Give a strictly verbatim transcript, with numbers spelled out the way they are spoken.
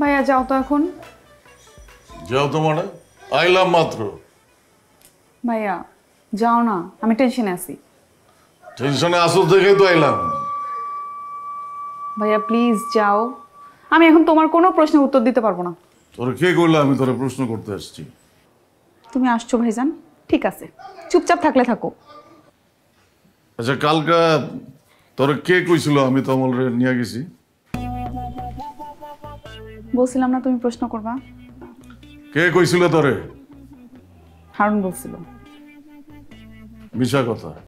ভাইয়া যাও তো এখন। যাও তো মানে আইলাম মাত্র। ভাইয়া যাও না, আমি টেনশনে আছি। টেনশনে আসো দেখেই তো আইলাম। ভাইয়া প্লিজ যাও, আমি এখন তোমার কোনো প্রশ্নের উত্তর দিতে পারবো না। তোর কে করলে আমি তোরে প্রশ্ন করতে আসছি? তুমি আসছো ভাইজান, ঠিক আছে, চুপচাপ থাকলে থাকো। আচ্ছা কালকা তোর কে কইছিল আমি তো আমল নিয়ে গেছি? বলছিলাম না তুমি প্রশ্ন করবা। কে কইছিল তোরে? হারুন বলছিল। মিশা কথা।